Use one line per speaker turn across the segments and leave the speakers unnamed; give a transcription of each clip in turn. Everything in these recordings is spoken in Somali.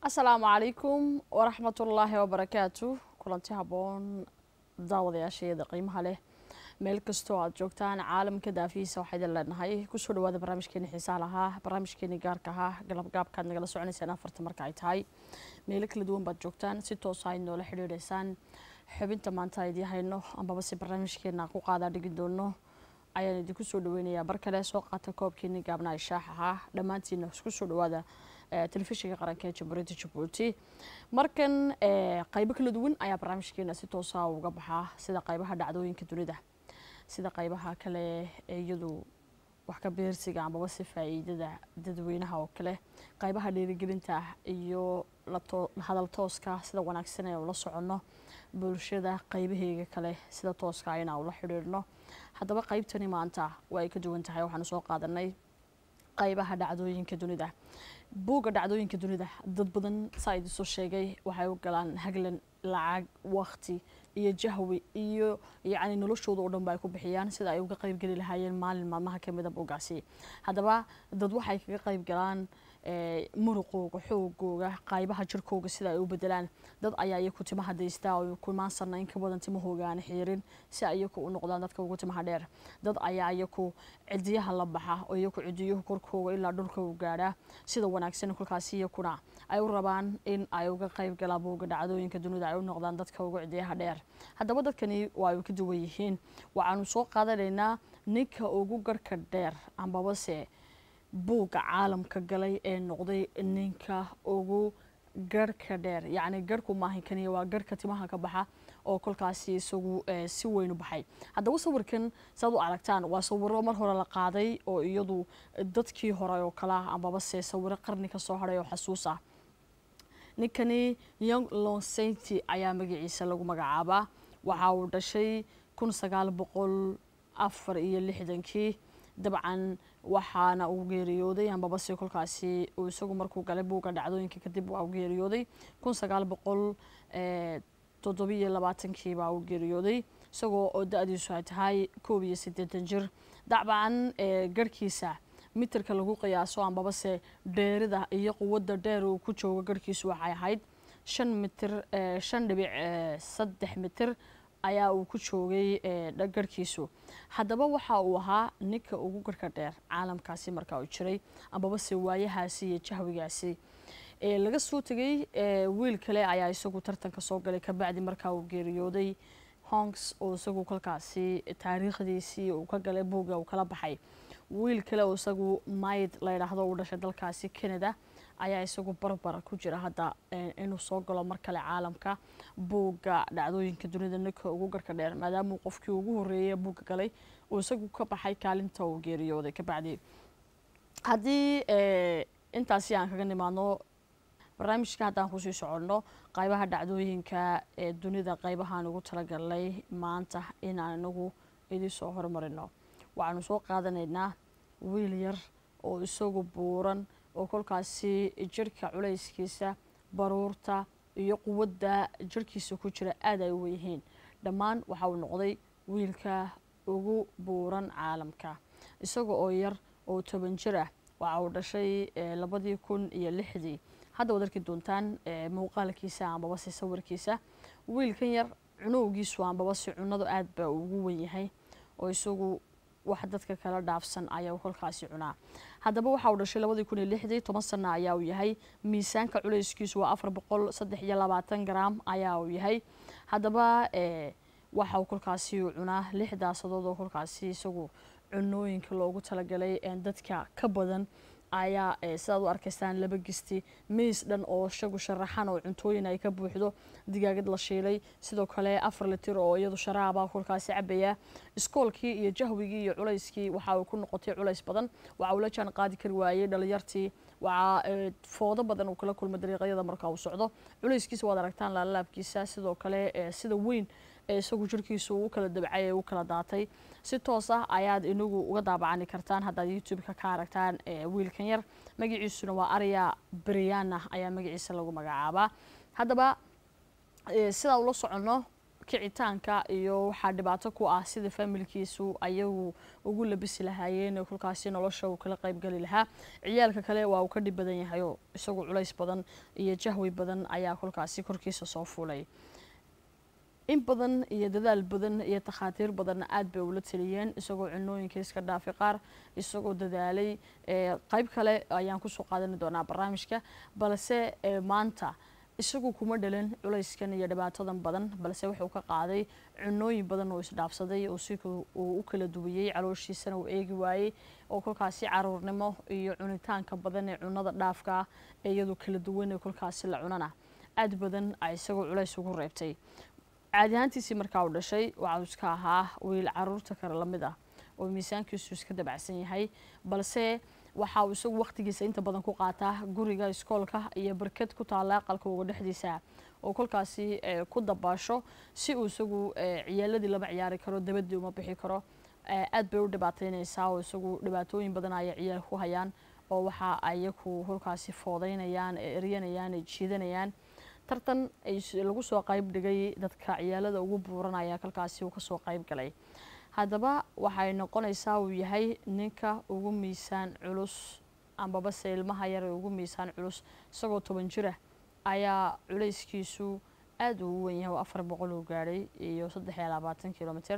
السلام عليكم ورحمة الله وبركاته كلنتي هبون داود يا شيء قيمها له meel kastoo aad joogtaan caalamka daafihiisa waxaa idin leenahay kusoo dhawaada barnaamijkeeni xiisaa lahaa barnaamijkeeni gaarka ahaa galabgaabkaad nagala soconaysaan afarta marka ay tahay meelo kala duwan baad joogtaan si toosa ay noola xidhiidhaysaan xubinta maanta ay idin hayno ambaba si barnaamijkeena ku qaadaa dhigi doono ayaan idinku soo dhaweynayaa bar kale soo qaata koobkeeni gaabnaa shaax ahaa dhammaantiina isku soo dhawaada telefishinka qaranka ee jamhuuriyadda Jabuuti markan qaybo kala duwan ayaa barnaamijkeena si toosa uga baxaa sida qaybaha dhacdooyinka dunida sida qaybaha kale iyadu wax ka beersiga ambaba si faa'iidada dadweynaha oo kale qaybaha dhiirigelinta iyo la hadal tooska sida wanaagsan ee la socono bulshada qaybaheega kale sida tooska ayna ula xiriirno haddaba qaybtani maanta way ka duwan tahay waxaan soo qaadanay qaybaha dhacdooyinka dunida buuga dhacdooyinka dunida dad badan saaid soo sheegay waxay u galaan haglan lacag waqti iyo jahwi iyo yaani noloshooda oo dhan bay ku bixiyaan sida ay uga qayb gali lahaayeen maalin maalmaha kamid ah buugaasi haddaba dad waxay kaga qayb galaan muruqooga xoogooga qaybaha jirkooga sida ay u bedelaan dad ayaa iyagu timaha deystaa oo ku maansana in ka badan timahooga aan xiirin si ay iyagu u noqdaan dadka ugu timaha dheer dad ayaa iyagu cidiyaha la baxa oo iyagu cidiyuhu korkooga ilaa dhulka u gaadha sida wanaagsan kulkaasi iyaguna ay u rabaan in ay uga qayb galaan buuga dhacdooyinka dunida ay u noqdaan dadka ugu cidiyaha dheer haddaba dadkani waa ka duwan yihiin waxaanu soo qaadanaynaa ninka ugu garka dheer ambaba se buuga caalamka galay ee noqday ninka ugu garka dheer yacni garku maahan kaniya waa garka timaha ka baxa oo kolkaasi isagu si weyn u baxay haddaba sawirkan saad u aragtaan waa sawiro mar hore la qaaday oo iyadu dadkii hore oo kala ambaba se sawiro qarni ka soo haray oo xasuus ah ninkani Young Lonsainti ayaa magaciisa lagu magacaabaa waxa uu dhashay 1964 dabcan waxaana uu geeriyooday ambaba si kolkaasi uu isagu markuu galay buuga dhacdooyinka kadib waa uu geeriyooday 1927 baa uu geeriyooday isagoo oo da'diisu ay tahay 81 jir dabcan garkiisa mitirka lagu qiyaaso ambaba se dheerida iyo quwadda dheer uu ku joogo garkiisu waxay ahayd 5.3 mitir ayaa uu ku joogay garkiisu haddaba waxa uu ahaa ninka ugu garka dheer caalamkaasi markaa uu jiray ambaba se waayahaasi iyo jahwigaasi laga soo tagay wiil kale ayaa isagu tartanka soo galay ka bacdi markaa uu geeriyooday Honks oo isagu kolkaasi taariikhdiisii uu ka galay buuga uu kala baxay wiil kale oo isagu mayd la yiraahdo uu dhashay dalkaasi Canada ayaa isagu barbar ku jira hadda inuu soo galo mar kale caalamka buuga dhacdooyinka dunida ninka ugu garka dheer maadaama qofkii ugu horeeyay buuga galay oo isagu ka baxay kaalinta uu geeriyooday ka bacdi haddii intaasi aan kaga nimaano barnaamijka haddaan ku sii soconno qaybaha dhacdooyinka ee dunida qaybahaan ugu talagalay maanta in aan inagu idin soo hormarino waxaanu soo qaadanaynaa wiil yar oo isagu buuran oo kolkaasi jirka culayskiisa baruurta iyo quwadda jirkiisa ku jira aad ay u weyihiin dhammaan waxa uu noqday wiilka ugu buuran caalamka isaga oo yar oo 10 jir ah waxa uu dhashay 2006 hadda wadarki doontaan muuqaalkiisa ambaba si sawirkiisa wiilkan yar cunowgiisu ambaba si cunadu aad ba ugu weyn yahay oo isagu wax dadka kala dhaafsan ayaa kolkaasi cunaa haddaba waxa uu dhashay 2006 10 sano ayaa uu yahay miisaanka culayskiisu waa 423 gram ayaa uu yahay haddaba waxa uu kolkaasi cunaa 6 daasadood oo kolkaasi isagu cunooyinka loogu talagalay dadka ka badan ayaa sidaad u arkaysaan laba gisti miis dhan oo shagu sharaxan oo cuntooyin ay ka buuxdo digaagad la shiilay sidoo kale 4 litir oo iyadu sharaaba kolkaasi cabaya iskoolkii iyo jahwigii iyo culayskii waxa uu ku noqotay culays badan waxa uu la jaan qaadi kari waayay dhalinyartii waxa foodo badan uu kala kulmay dariiqyada marka uu socdo culayskiisa waad aragtaan laalaabkiisa sidoo kale sida weyn isagu jirkiisu uu kala dabcay uu kala daatay si toos ah ayaad inagu uga daabacani kartaan haddaad YouTube-ka ka aragtaan wiilkan yar magaciisuna waa Arya Brianna ayaa magaciisa lagu magacaabaa haddaba sida uu la socono kicitaanka iyo waxaa dhibaato ku ah sida familkiisu ayagu ugu labisi lahaayeen oo kulkaasi nolosha uu kala qayb gali lahaa ciyaalka kale waa uu ka dhib badan yahay oo isagu culays badan iyo jahwi badan ayaa kulkaasi korkiisa soo fuulay in badan iyo dadaal badan iyo takhaatiir badan aad bay ula taliyeen isagoo cunooyinka iska dhaafi qaar isagoo dadaalay qayb kale ayaan ku soo qaadan doonaa barnaamijka balse maanta isagu kuma dhalan culayskan iyo dhibaatadan badan balse wuxuu ka qaaday cunooyin badan oo isdhaafsaday oo si uu u kala duwayay calooshiisana uu eegi waayey oo kolkaasi caruurnimo iyo cunitaanka badan ee cunada dhaafka ee iyadu kala duwan ee kolkaasi la cunana aad badan ay isagoo culays ugu reebtay caadi ahaantiisii markaa uu dhashay waxa uu iska ahaa wiil caruurta kale la mid ah oo miisaankiisu iska dabacsan yahay balse waxa uu isagu waqtigiisa inta badan ku qaataa guriga iskoolka iyo barkad ku taala aqalka uga dhexdiisa oo kolkaasi ku dabaasho si uu isagu ciyaaladii laba ciyaari karo dabadii uma bixi karo aad bay u dhibaataynaysaa oo isagu dhibaatooyin badan ay ciyaal ku hayaan oo waxa ayaku kolkaasi foodaynayaan eryanayaan jiidanayaan tartan lagu soo qayb dhigay dadka ciyaalada ugu buuranaya kalkaasi uu ka soo qayb galay haddaba waxay noqonaysaa uu yahay ninka ugu miisaan culus ambaba se ilmaha yar ee ugu miisaan culus isagoo 10 jir ah ayaa culayskiisu aad ugu weyn yahay 400 uu gaadhay iyo 320 kilomitir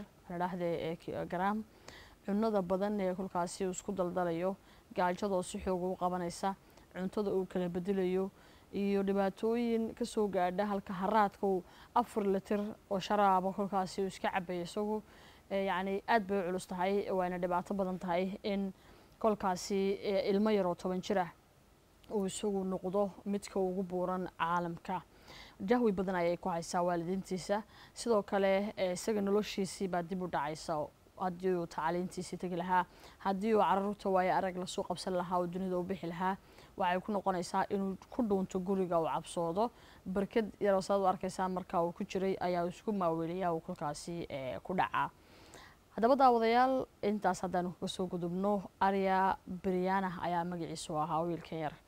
gram cunada badan ee kulkaasi isku daldalayo gaajada si xoog u qabanaysa cuntada uu kala bedelayo iyo dhibaatooyin ka soo gaadha halka haraadka 4 litir oo sharaab kolkaasi iska cabay isagu يعني aad bay culus tahay waana dhibaato badan tahay in kolkaasi ilmo yar oo 10 jir ah uu isagu noqdo midka ugu buuran caalamka jahwi badan ayay ku haysaa waalidiintiisa sidoo kale isaga noloshiisii baa dib u dhacaysa haddii uu tacliintiisii tagi lahaa haddii uu carruurta waayo arag la soo qabsan lahaa oo dunida u bixi lahaa waxay ku noqonaysaa inuu ku dhuunto guriga uu cabsoodo barkad yaroo saad u arkaysaa marka uu ku jiray ayaa isku maaweliyaa uu kolkaasi ku dhacaa haddaba daawadayaal intaas haddaan ka soo gudubno Arya Briana ayaa magaciisu ahaa wiilkan yar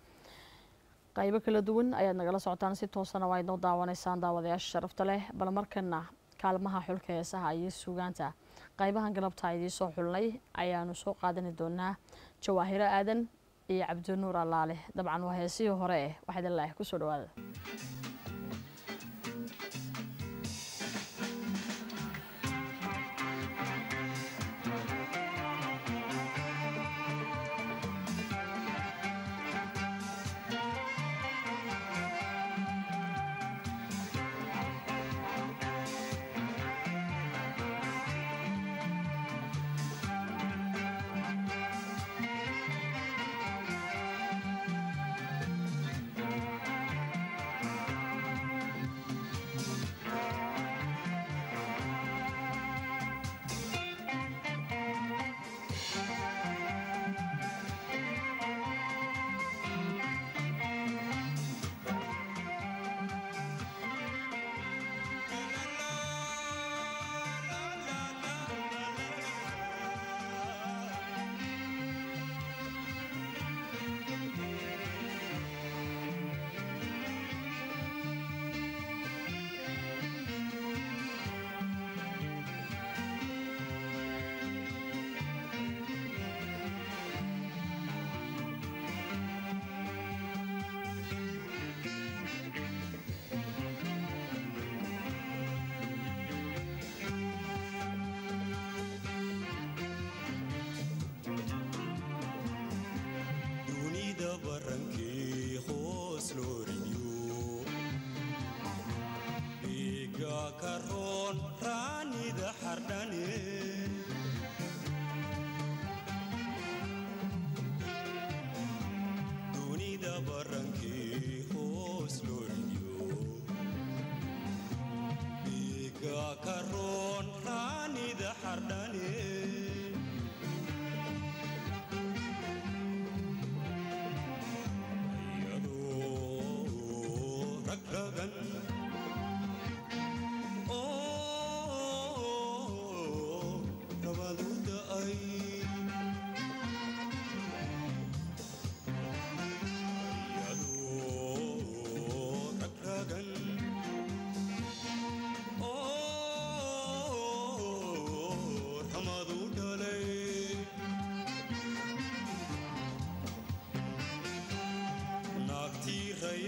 qaybo kala duwan ayaad nagala socotaan si toosana waa idin daawanaysaan daawadayaasha sharafta leh bal markana kaalmaha xulka heesaha iyo suugaanta qaybahan galabta ay soo xulnay ayaanu soo qaadani doonaa Jawaahir Aadan iyo Cabdinuur Allaale dabcan waa heesii hore waxaad ilaahay ku soo dhawaada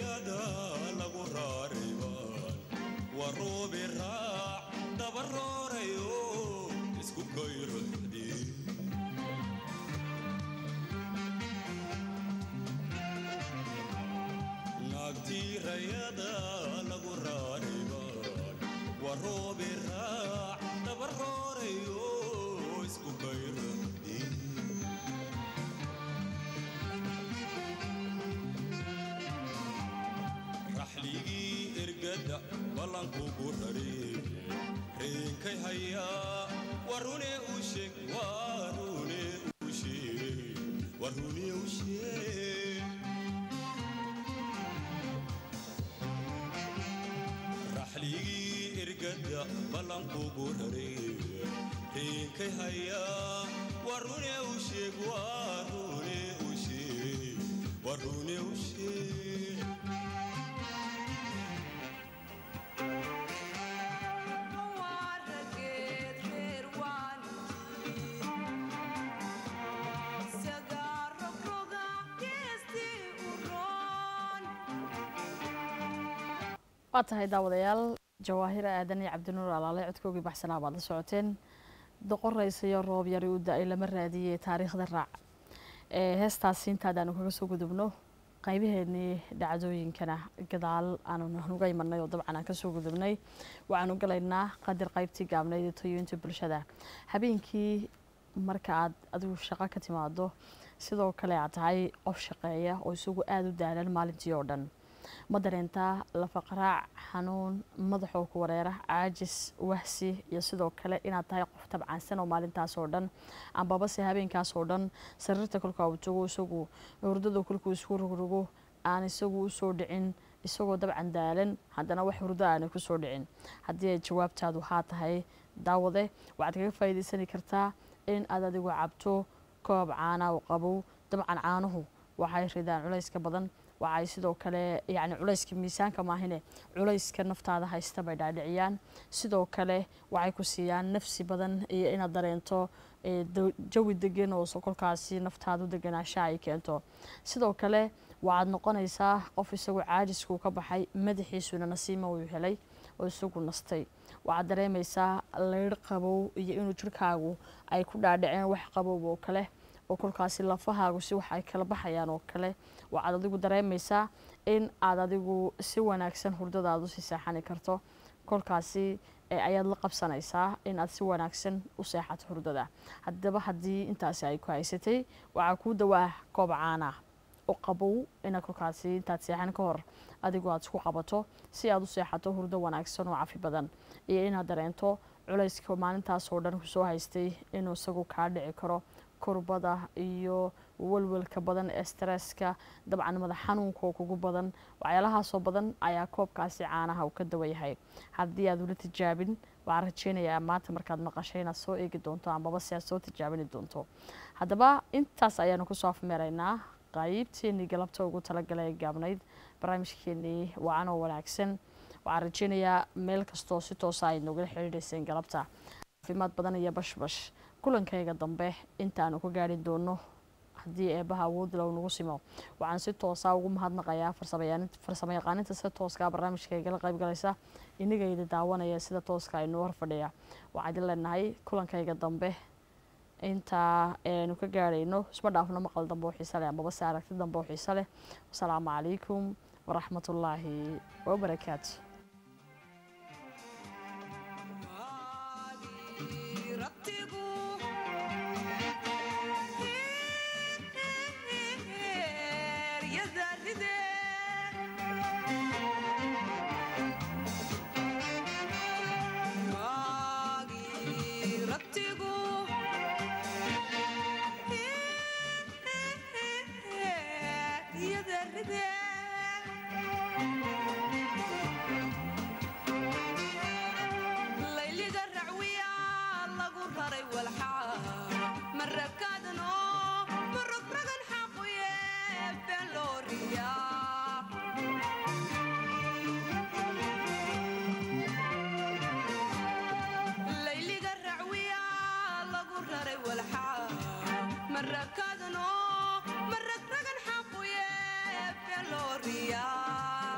rayada lagu raariban warubi raac dabarorayo isku kayradi nagti rayada lagu raariban warubi raac dabarorayo isku kayradi raxligi ergada balanku gurari reenkay haya warune u sheeg warune u sheeg raxligi ergada balanku gurari reenkay haya warune u sheeg warune u sheeg
waa tahay daawadayaal jawaahir aadan iyo cabdinuur alaale codkoogii baxsanaa baad la socoteen doqoraysa iyo roob yari u da-ay lama raadiyey taariikhda raac heestaasi intaadaanu kaga soo gudubno qaybaheenii dhacdooyinkana gadaal aanu nuga imanay oo dabcan aan kasoo gudubnay waxaanu galaynaa qadir qaybtii gaabnayd ee tooyinta bulshada habeenkii marka aad adigu shaqo ka timaado sidoo kale aad tahay qof shaqeeya oo isagu aada u daalan maalintii oo dhan ma dareentaa lafaqraac xanuun madaxoo ku wareera caajis wahsi iyo sidoo kale inaad tahay qof tabcaansan oo maalintaas oo dhan ambabase habeenkaas oo dhan sariirta kolka uu tago isagu hurdada kolkuu isku rogrogo aan isagu usoo dhicin isagoo dabcan daalan haddana wax hurdo aanay kusoo dhicin haddii ay jawaabtaadu haa tahay daawade waxaad kaga faa'iidaysani kartaa in aad adigu cabto koob caana oo qabow dabcan caanuhu waxay ridaan culayska badan waxay sidoo kale yani culayska miisaanka maahine culayska naftaada haysta bay dhaadhiciyaan sidoo kale waxay ku siiyaan nafsi badan iyo inaad dareento jawi degan oo sokolkaasi naftaadu deganaasha ay keento sidoo kale waxaad noqonaysaa qof isagu caajisku ka baxay madaxiisuna nasiima uu helay oo isagu nastay waxaad dareemaysaa leydh qabow iyo inuu jirkaagu ay ku dhaadhiceen wax qabow oo kale oo kolkaasi lafahaagu si wax ay kala baxayaan oo kale waxaad adigu dareemaysaa in aad adigu si wanaagsan hurdadaadu si seexani karto kolkaasi ayaad la qabsanaysaa in aad si wanaagsan u seexato hurdada haddaba haddii intaasi ay ku haysatay waxaa kuu dawaa koob caana oo qabow ina kolkaasi intaad seexan ka hor adigu aad isku qabato si aad u seexato hurdo wanaagsan oo cafi badan iyo inaad dareento culayska maalintaas oo dhan kusoo haystay inuu isagu kaa dhici karo kurbada iyo walwalka badan ee stresska dabcan madax xanuunka oo kugu badan waxyaalahaasoo badan ayaa koobkaasi caanaha uu ka dawayahay haddii aad ula tijaabin waxaan rajeynayaa maanta markaad maqashay inaad soo eegi doonto ambaba si aad soo tijaabini doonto haddaba intaas ayaanu kusoo afmeeraynaa qaybteenii galabta ugu talagalay ee gaabnayd barnaamijkeenii wacanoo wanaagsan waxaan rajeynayaa meel kastoo si toosa ay nogala xidhiidhayseen galabta caafimaad badan iyo bashbash kulankayga dambe intaanu ka gaari doono haddii eebbaha awood low nagu simo waxaan si toosa ugu mahadnaqayaa farsamo yaqaaninta sida tooska barnaamijka igala qayb galaysa inagayda daawanaya sida tooska aynoo horfadhiya waxaan idin leenahay kulankayga dambe intaa aynu ka gaarayno isma dhaafno maqal dambe oo xiise leh amaba se aragti dambe oo xiise leh wasalaamu calaykum waraxmatullaahi wabarakaatu
مرة رقن حقوية بلوريا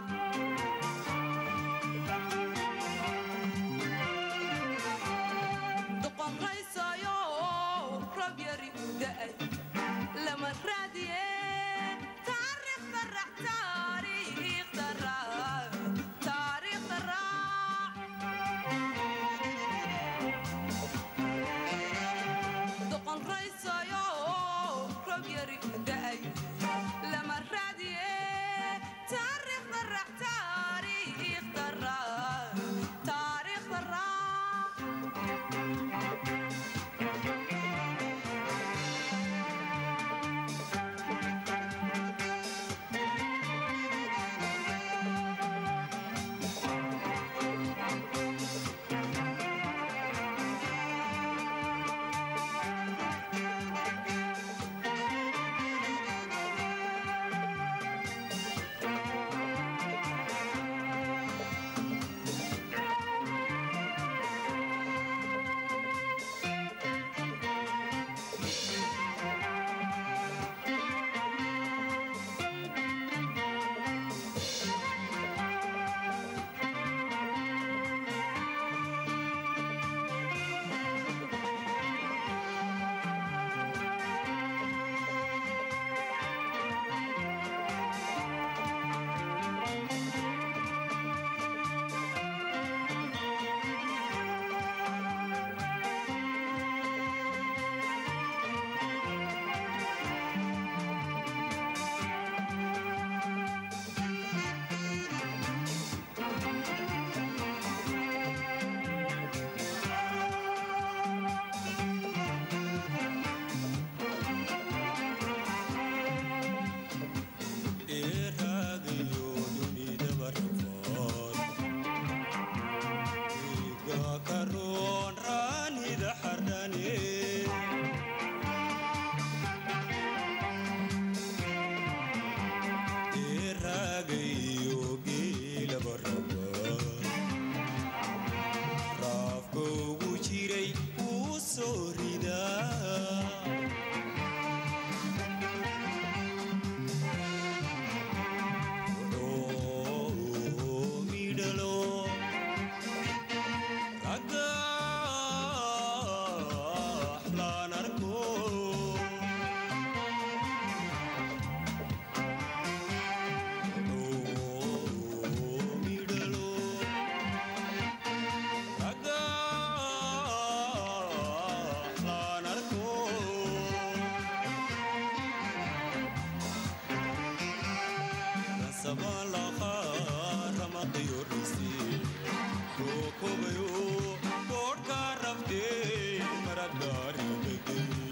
sabaan laqaa ramaqiyo risi kokobayo koodhka rabtee marabdaari bedey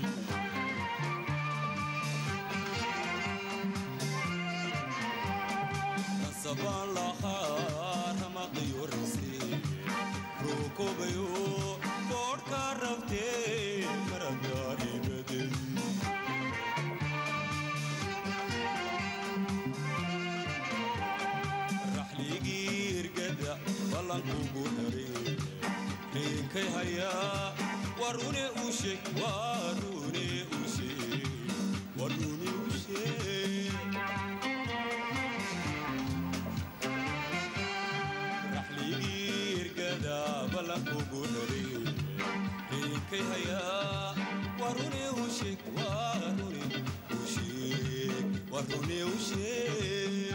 sabaan laqaa ramaqiyo risi kokobayo koodhka rabtee marabdaari bedey balankugu haray ninkay hayaa warune u sheeg warune u sheeg warune u sheeg raxligii irgada balankugu haray ninkay hayaa warune u sheeg warune u sheeg warune u sheeg